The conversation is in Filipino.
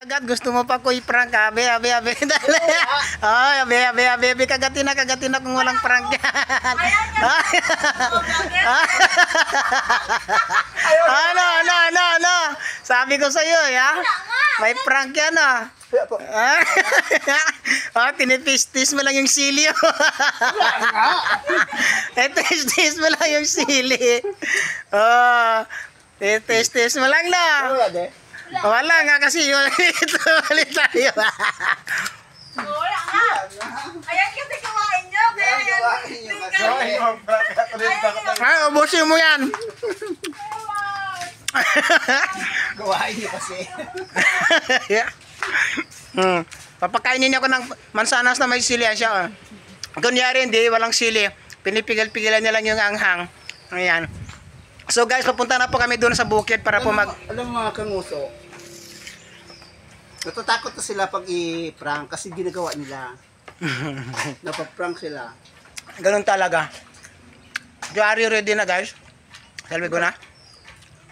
Agad gusto mo pa ko i-prank ka, abe, dali. Oh, abe, kagatin na kung walang prank yan. Ano. Sabi ko sa iyo, ya. May prank yan, ah. Oh, tinipis-tis mo lang yung sili. Tis mo lang yung sili. Oh, tis mo lang na. Wala nga kasi yun. Ito ulit tayo. Wala nga. Ayan kasi gawain nyo. Ay, ubusin mo yan. Gawain niyo kasi. Papakainin niya ako ng mansanas na may sili siya. Kunyari hindi, walang sili. Pinipigil-pigilan niya lang yung anghang. Ayan. So guys, papunta na po kami doon sa bukid para po mag... Alam mo mga kanguso, natatakot na sila pag i-prank kasi ginagawa nila. Napaprank sila. Ganun talaga. So, are you ready na guys? Shall we go na?